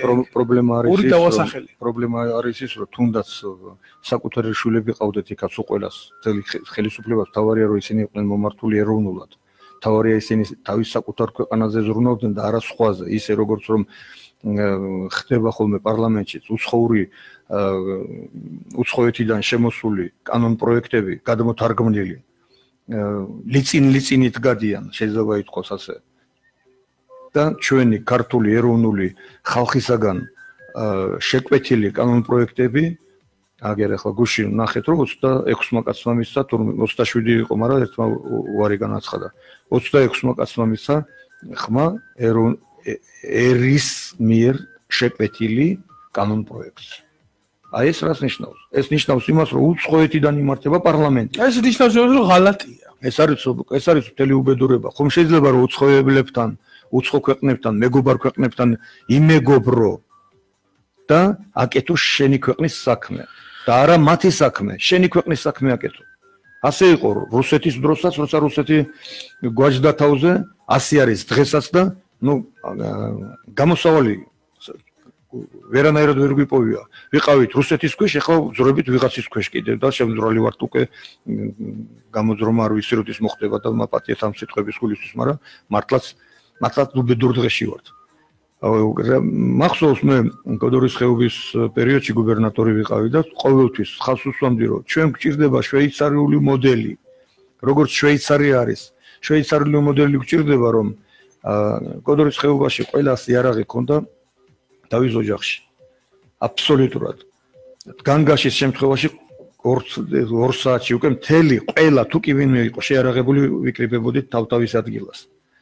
პრობლემა არის ის, რომ თუნდაც საკუთარი შვილები ყავდეთ იქაც უყველას ხელისუფლებას თავარია რომ ისინი იყვნენ მომართული ეროვნულად. თავარია ისინი თავის საკუთარ ქვეყანაზე ზრუნავდნენ და არა სხვაზე, ისე როგორც რომ ხდება ხოლმე პარლამენტში უცხოეთიდან შემოსული კანონ პროექტები გადმოთარგმნილი ლიცინით გადიან, შეიძლება ითქვას ასე. და ჩვენი ქართული ეროვნული ხალხისაგან შეკვეთილი კანონ პროექტები აგერ ახლა გუშინ ნახეთ რომ 26-მა კაცმა მისცა, 27 იყო, მაგრამ ერთმა უარი განაცხადა. 26-მა კაცმა მისცა ხმა ერის მიერ შეკვეთილი კანონ პროექტს. აი ეს რას ნიშნავს? ეს ნიშნავს იმას, რომ უცხოეთიდან იმართება პარლამენტი. ეს ნიშნავს რომ ღალატია. ეს არის მთელი უბედურება. ხომ შეიძლება რომ უცხოელებთან, უცხო ქვეყნებთან, მეგობარ ქვეყნებთან იმეგობრო და აკეთოს შენი ქვეყნის საქმე. და არა მათი საქმე, შენი ქვეყნის საქმე აკეთო. ასე იყო რუსეთის დროსაც, როცა რუსეთი გვაჯდა თავზე, ასე არის დღესაც და გამოსავალი ვერანაირად ვერ გვიპოვია. ვიყავით რუსეთის ქვეშ, ახლა ვძრებით ვიღაცის ქვეშ კიდევ და შემძრალი ვართ უკვე გამოძრომა არ ვიცი როდის მოხდება და მაპატიეთ ამ სიტყვების გულისთვის, მაგრამ მართლაც უბედურ დღეში ვართ. მახსოვს მე გოდორის ხეობის პერიოდში გუბერნატორი ვიყავი და ყოველთვის ხალხს უსვამდი რომ ჩვენ გვჭირდება შვეიცარიული მოდელი. როგორც შვეიცარია არის, შვეიცარიული მოდელი გვჭირდება რომ გოდორის ხეობაში ყველას იარაღი ქონდა თავის ოჯახში. აბსოლუტურად. განგაშის შემთხვევაში 2 საათში უკვე მთელი ყველა თუ კი ვინმე იყო შეარაღებული ვიკრიბებოდით თავის ადგილას.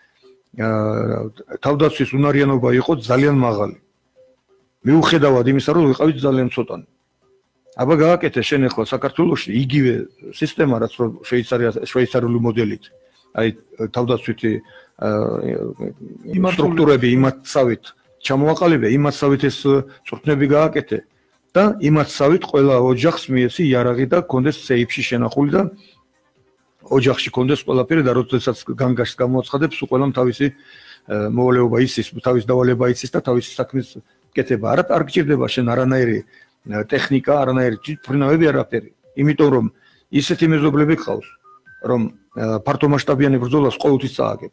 თავდაცვის უნარიანობა იყო ძალიან მაღალი. მიუხედავად იმისა, რომ ვიყავით ძალიან ცოტანი. აბა გააკეთე შენ ახლა საქართველოში იგივე სისტემა, რაც რომ შვეიცარიული მოდელით. აი თავდაცვითი სტრუქტურები იმათსავით ჩამოაყალიბე, იმათსავით ეს წვრთნები გააკეთე და იმათსავით ყველა ოჯახს მიეცი იარაღი და კონდეს სეიფში შენახული და ოჯახში კონდეს ყველაფერი და როდესაც განგაშს გამოაცხადებს, ყველამ თავისი მოვალეობა იცის, თავის დავალება იცის და თავისი საქმის კეთება. არ გჭირდება შენ არანაირი ტექნიკა, არანაირი თვითმფრინავები, არაფერი. იმიტომ რომ ისეთი მეზობლები გყავს, რომ ფართომასშტაბიანი ბრძოლას ყოველთვის წააგებ.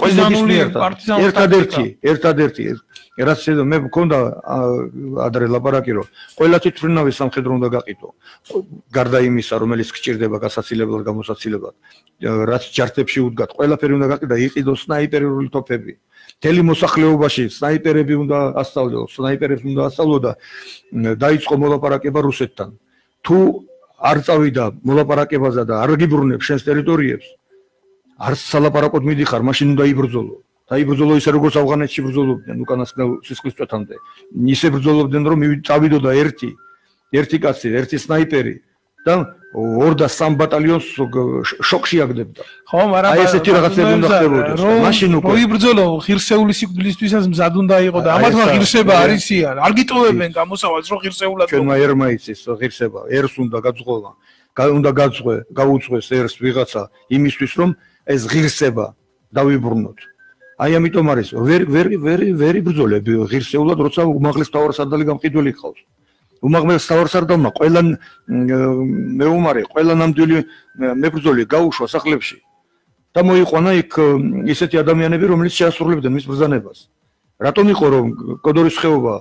ერთადერთი რაც მე მქონდა ადრე ლაპარაკი რომ ყველა თვითმფრინავი სამხედრო უნდა გაყიდო. გარდა იმისა, რომელიც გჭირდება გასაცილებლად, გამოსაცილებლად, რაც ჯართებში უდგათ, ყველაფერი უნდა გაყიდო, იყიდო სნაიპერული თოფები. მთელი მოსახლეობაში სნაიპერები უნდა ასწავლო, სნაიპერებს უნდა ასწავლო და დაიწყო მოლაპარაკება რუსეთთან. თუ არ წავიდა მოლაპარაკებაზე და არ გიბრუნებს შენს ტერიტორიებს, არც სალაპარაკოდ მიდიხარ, მაშინ უნდა იბრძოლო. დაიბრძოლო ისე როგორც ავღანეთში ბრძოლობდნენ უკანასკნელ სისხლისწვეთამდე. ისე ბრძოლობდნენ რომ წავიდოდა ერთი კაცი, ერთი სნაიპერი და 2 და 3 ბატალიონს შოკში აგდებდა. ხო, მაგრამ აი ესეთი რაღაცები უნდა ხდებოდეს. მაშინ უკვე მოიბრძოლო ღირსეული სიკვდილისთვისაც მზად უნდა იყო და ამათმა ღირსება არისია. არ გიტოვებენ გამოსავალს რომ ღირსეულად ჩვენმა ერმა იცის ღირსება, ერს უნდა გაძღოლა. უნდა გაუძღვეს ერს ვიღაცა იმისთვის რომ ეს ღირსება დავიბრუნოთ. აი ამიტომ არის ვერ იბრძოლები ღირსეულად, როცა უმაღლეს მთავარსარდალი გამყიდველი ყავს. უმაღლეს მთავარსარდალმა ყველა მეომარი, ყველა ნამდვილი მებრძოლი გაუშვა სახლებში და მოიყვანა იქ ისეთი ადამიანები, რომლებიც შეასრულებდნენ მის ბრძანებას. რატომ იყო რომ კოდორის ხეობა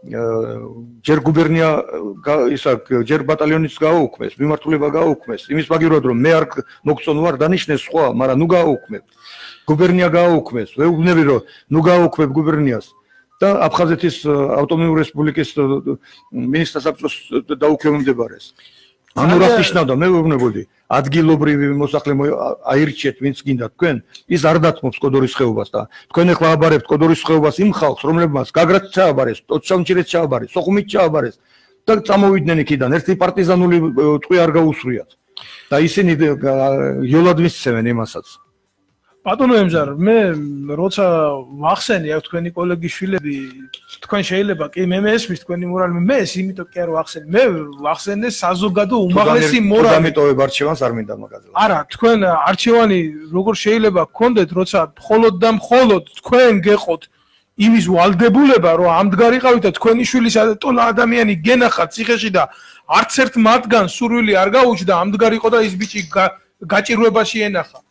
ჯერ გუბერნია ჯერ ბატალიონიც გააუქმეს, მიმართულება გააუქმეს, იმის მაგივრად რომ მე არ მოგწონ ვარ დანიშნეს სხვა, მაგრამ ნუ გააუქმებ. გუბერნია გააუქმეს, ვეუბნები რომ ნუ გააუქმებ გუბერნიას და აფხაზეთის ავტონომიური რესპუბლიკის მინისტრთა საბჭოს დაუქვემდებარეს. ანუ რას ნიშნავდა? მე ვეუბნებოდი, ადგილობრივი მოსახლე აირჩიეთ, ვინც გინდა თქვენ, ის არ დათმობს კოდორის ხეობას და თქვენ ახლა აბარებთ კოდორის ხეობას იმ ხალხს, რომლებმაც გაგრაც ჩააბარეს, ტოჩამჭირეთ ჩააბარეს, სოხუმით ჩააბარეს და წამოვიდნენ იქიდან, ერთი პარტიზანული ტყვი არ გაუსვრიათ. და ისინი იოლად მისცემენ იმასაც. ბატონო ემჟარ, მე როცა ვახსენე აქ თქვენი კოლეგის შვილები, თქვენ შეიძლება კი მე მესმის თქვენი მორალი, მე ეს იმიტომ კი არ ვახსენე. მე ვახსენე საზოგადო უმაღლესი მორალი. დამიტოვებ არჩევანს არ მინდა მაგაზე. არა, თქვენ არჩევანი როგორ შეიძლება გქონდეთ, როცა მხოლოდ და მხოლოდ თქვენ გეყოთ იმის ვალდებულება, რომ ამდღარიყავით და თქვენი შვილის ტოლა ადამიანი გენახათ ციხეში და არც ერთ მათგან სურვილი არ გაუჩნდა ამდღარიყო და ის ბიჭი გაჭირვებაში ენახა.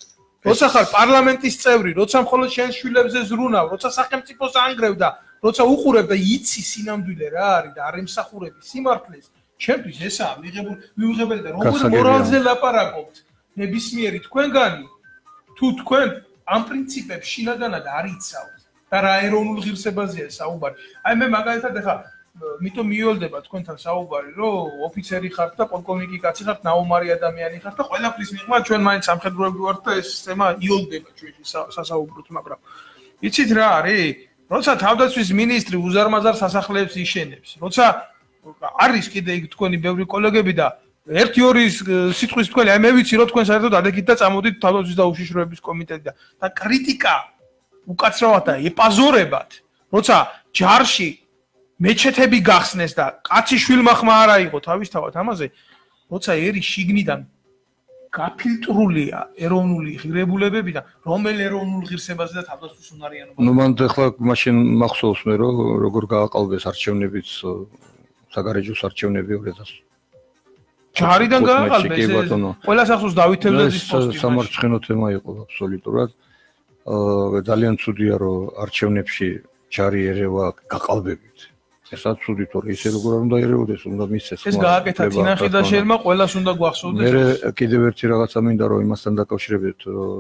როცა ხარ პარლამენტის წევრი, როცა მხოლოდ შენ შვილებზე ზრუნავ, როცა სახელმწიფოს ანგრევ და როცა უყურებ და იცი სინამდვილე რა არის და არ ემსახურები სიმართლეს, ჩემთვის ესაა მიღებული და როგორ მორალზე ლაპარაკობთ ნებისმიერი თქვენგანი თუ თქვენ ამ პრინციპებს შინაგანად არ იცავთ და რა ეროვნულ ღირსებაზეა საუბარი. აი მე მაგალითად ახლა მიტომ მიველდება თქვენთან საუბარი, რომ ოფიცერი ხართ და პოლკოვნიკი კაცი ხართ, ნაომარი ადამიანი ხართ და ყველაფრის მიღმა ჩვენ მაინც სამხედროები ვართ და ეს თემა იოლდება ჩვენში სასაუბროთ, მაგრამ იცით რა არის? როცა თავდაცვის მინისტრი უზარმაზარ სასახლეებს იშენებს, როცა არის კიდე იქ თქვენი ბევრი კოლეგები და 1-2 სიტყვის თქვენი, აი მე ვიცი რომ თქვენ საერთოდ ადექით და წამოდით თავდაცვის და უშიშროების კომიტეტიდან და კრიტიკა უკაცრავად და ეპაზორებად, როცა ჯარში მეჩეთები გახსნეს და კაცი შვილმა ხმა არ აიღო თავისთავად ამაზე, როცა ერი შიგნიდან გაფილტრულია ეროვნული ღირებულებები და რომელ ეროვნულ ღირსებაზე და თავდაცვის უნარიანობა. ნუ მან ახლა მაშინ მახსოვს მე რომ როგორ გააყალბეს არჩევნებიც საგარეჯოს არჩევნები 2000 ჯარიდან გააყალბეს ყველას ახსოვს დავით თევზაძის პოსტი. სამარცხენო თემა იყო აბსოლუტურად. ძალიან ცუდია რომ არჩევნებში ჯარი ერევა გაყალბებით. ესაც ცუდი თორე ისე როგორ არ უნდა ერეოდეს, უნდა მისცეს ხმა. ეს გააკეთა თინახი და შერმა ყველას უნდა გვახსოვდეს. მე კიდევ ერთი რაღაცა მინდა რომ იმასთან დაკავშირებით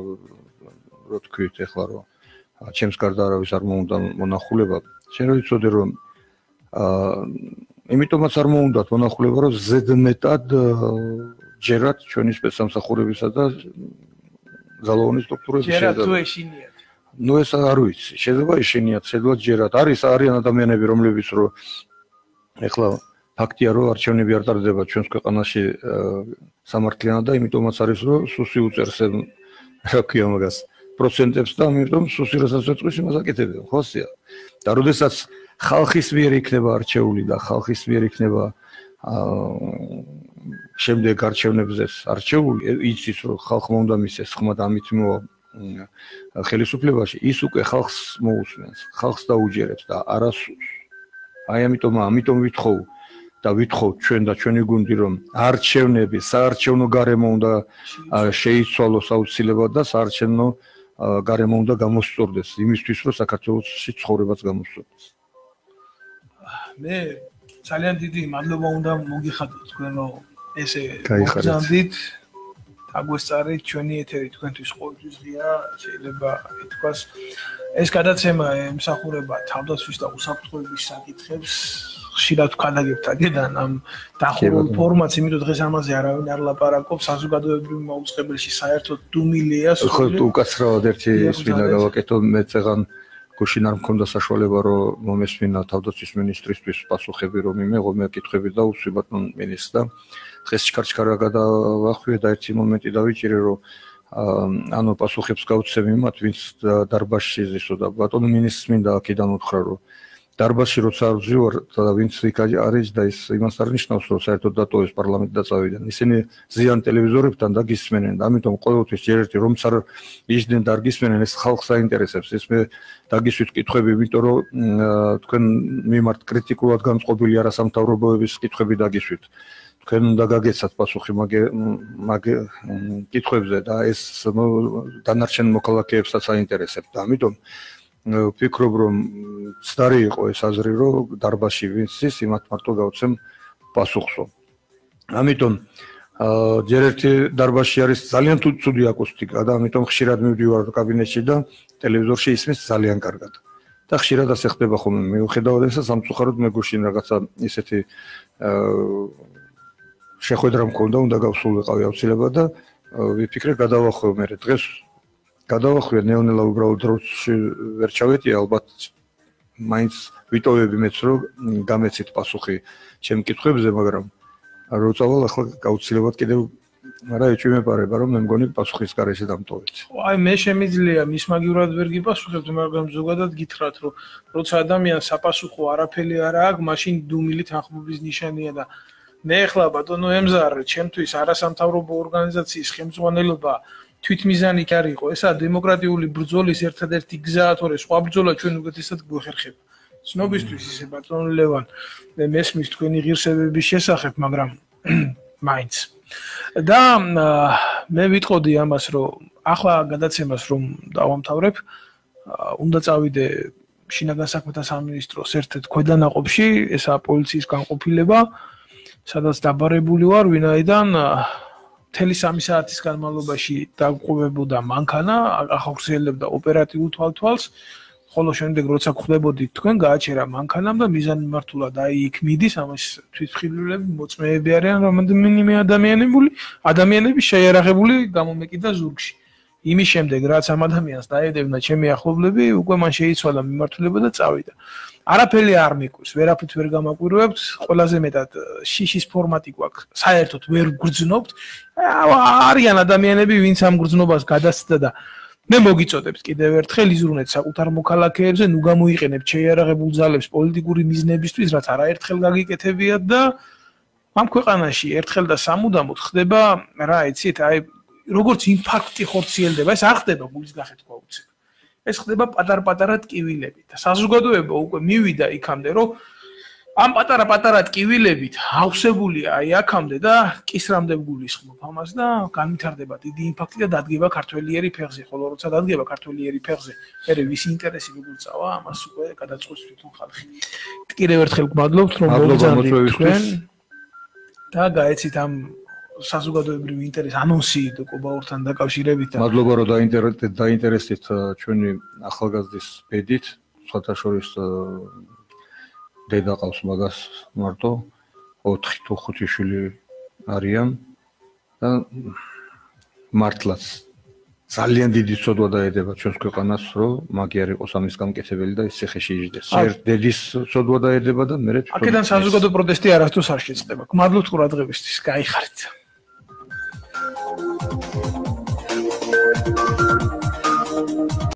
რო თქვით ეხლა რომ ჩემს გარდა არავის არ მოუნდა მონახულება. შენ რო იცოდე რომ იმიტომაც არ მოუნდათ მონახულება რომ ზედმეტად ჯერათ ჩვენი სპეცსამსახურებისა და ძალოვანი სტრუქტურების შედა. ჯერათ თუ ეშინიათ. ნუ ეს არ ვიცი, შეიძლება ეშინიათ, შეიძლება ჯერათ. არიან ადამიანები, რომლებიც რომ ეხლა ფაქტია რომ არჩევნები არ ტარდება ჩვენს ქვეყანაში სამართლიანად და იმიტომაც არის რომ სუსი უწერს რა ქვია მაგას პროცენტებს და ამიტომ სუსი რასაც ეწვის იმას აკეთებენ, ხო სია. და როდესაც ხალხის მიერ იქნება არჩეული და ხალხის მიერ იქნება შემდეგ არჩევნებზეც არჩეული, იცის რომ ხალხმა უნდა მისცეს ხმა და ამით მოვა ხელისუფლებაში, ის უკვე ხალხს მოусმენს, ხალხს დაუჯერებს და არასურს. აი ამიტომ ვითხოვ და ვითხოვთ ჩვენ და ჩვენი გუნდი რომ არჩევნები, საარჩევნო გარემო უნდა შეიცვალოს აუცილებლად და საარჩევნო გარემო უნდა გამოსწორდეს იმისთვის რომ საქართველოში ცხოვრებაც გამოსწორდეს. მე ძალიან დიდი მადლობა უნდა მოგიხადოთ თქვენ რომ ესე მოგზავნით აგვესწარით ჩვენი ეთერი თქვენთვის ყოველთვის ღია შეიძლება ითქვას ეს გადაცემა ემსახურება თავდაცვის და უსაფრთხოების საკითხებს ხშირად ვქადაგებთ აგედან ამ დახურულ ფორმატს იმიტომ დღეს ამაზე არავინ არ ლაპარაკობს საზოგადოებრივ მაუწყებელში საერთოდ დუმილია ხო უკაცრავად ერთი ის მინდა გავაკეთო მე წეღან გუშინ არ მქონდა საშუალება რომ მომესმინა თავდაცვის მინისტრისთვის პასუხები რომ იმეღო მე კითხვები და უსვი ბატონ მინისტრს და დღეს ჩქარჩქარა გადავახვიე და ერთი მომენტი დავიჭირე რომ ანუ პასუხებს გავცემ იმათ ვინც დარბაზში ზისო და ბატონ მინისტრს მინდა აქედან უთხრა რომ დარბაზში როცა ვზივარ და ვინც იქ არის და ის იმას არ ნიშნავს რომ საერთოდ დატოვეს პარლამენტი და წავიდნენ ისინი ზიან ტელევიზორებთან და გისმენენ და ამიტომ ყოველთვის ერთ-ერთი რომც არ ისდნენ და არ გისმენენ ეს ხალხს აინტერესებს ეს მე დაგისვით კითხვები იმიტომ რომ თქვენ მიმართ კრიტიკულად განწყობილი არასამთავრობოების კითხვები დაგისვით თქვენ უნდა გაგეცათ პასუხი მაგ კითხვებზე და ეს დანარჩენ მოქალაქეებსაც აინტერესებთ და ამიტომ ვფიქრობ რომ ცდარი იყო ეს აზრი რომ დარბაზში ვინც ის იმათ მარტო გავცემ პასუხსო. ამიტომ ჯერ ერთი დარბაზში არის ძალიან ცუდი აკუსტიკა და ამიტომ ხშირად მივდივარ კაბინეტში და ტელევიზორში ისმის ძალიან კარგად. და ხშირად ასე ხდება ხოლმე მიუხედავად ესა სამწუხაროდ მე გუშინ რაღაცა ისეთი შეხვედრა მქონდა უნდა გავსულიყავი აუცილებლად და ვიფიქრე გადავახვევ მე დღეს გადავახვიე ნეონელა უბრალოდ დროში ვერ ჩავეტია ალბათ მაინც ვიტოვები მეც რომ გამეცით პასუხი ჩემ კითხვებზე მაგრამ რო წავალ ახლა გაუცილებლად კიდევ არა ეჭვმეპარება რომ მე მგონი პასუხის გარეშე დამტოვეთ. აი მე შემიძლია მის მაგივრად ვერ გიპასუხებთ მაგრამ ზოგადად გითხრათ რომ როცა ადამიანს საპასუხო არაფერი არ აქვს მაშინ დუმილი თანხმობის ნიშანია და მე ახლა ბატონო ემზარ ჩემთვის არასამთავრობო ორგანიზაციის ხელმძღვანელობა თვითმიზანი კი არ იყო ესა დემოკრატიული ბრძოლის ერთადერთი გზაა თორე სხვა ბრძოლა ჩვენ უგეთესად გვეხერხება ცნობისთვის ისე ბატონო ლევან მე მესმის თქვენი ღირსებების შესახებ მაგრამ მაინც და მე ვიტყოდი ამას, რომ ახლა გადაცემას რომ დავამთავრებ, უნდა წავიდე შინაგან საქმეთა სამინისტროს ერთ-ერთ ქვედანაყოფში, ესაა პოლიციის განყოფილება, სადაც დაბარებული ვარ, ვინაიდან მთელი 3 საათის განმავლობაში დაგვყვებოდა მანქანა, ახორციელებდა ოპერატიულ თვალთვალს, ხოლო შემდეგ როცა ხვდებოდით თქვენ, გააჩერა მანქანამ და მიზანმიმართულად იქ მიდის, ამას თვითმხილველები, მოწმეები არიან რამდენიმე ადამიანები შეიარაღებული გამომეკიდა ზურგში. იმის შემდეგ, რაც ამ ადამიანს დაედევნა ჩემი ახლობლები, უკვე მან შეიცვალა მიმართულება და წავიდა. არაფერი არ მიკვირს, ვერაფრით ვერ გამაკვირვებთ, ყველაზე მეტად შიშის ფორმატი გვაქვს, საერთოდ ვერ გრძნობთ. არიან ადამიანები, ვინც ამ გრძნობას გადასცდა და მე მოგიწოდებთ კიდევ ერთხელ იზრუნეთ საკუთარ მოქალაქეებზე, ნუ გამოიყენებთ შეიარაღებულ ძალებს პოლიტიკური მიზნებისთვის, რაც არაერთხელ გაგიკეთებიათ და ამ ქვეყანაში ერთხელ და სამუდამოდ ხდება, რა იცით, აი როგორც ინფარქტი ხორციელდება, ეს არ ხდება გულის გახეთქვა უცებ. ეს ხდება პატარ-პატარა ტკივილებით. საზოგადოება უკვე მივიდა იქამდე, რომ ამ პატარა-პატარა ტკივილებით ავსებულია აი აქამდე და კისრამდე გულისხმობ ამას და განვითარდება დიდი ინფარქტი და დადგება ქართველიერი ფეხზე, ხოლო როცა დადგება ქართველიერი ფეხზე, მე ვისი ინტერესი როგორ წავა, ამას უკვე გადაწყვეტს თვითონ ხალხი. კიდევ ერთხელ გმადლობთ, რომ მოგზაურობთ თქვენ და გაეცით ამ საზოგადოებრივი ინტერესი ანონსი კობაურთან დაკავშირებით და მადლობა რომ დაინტერესდით ჩვენი ახალგაზრდის ბედით, სხვათა შორის დედა ყავს მაგას მარტო 4 თუ 5 შვილი არიან და მართლაც ძალიან დიდი ცოდვა დაედება ჩვენს ქვეყანას, რომ მაგი არ იყოს ამის გამკეთებელი და ის ციხეში იჯდეს. დედის ცოდვა დაედება და მე აქედან საზოგადო პროტესტი არასდროს არ შეწყდება. გმადლობთ ყურადღებისთვის, გაიხარეთ.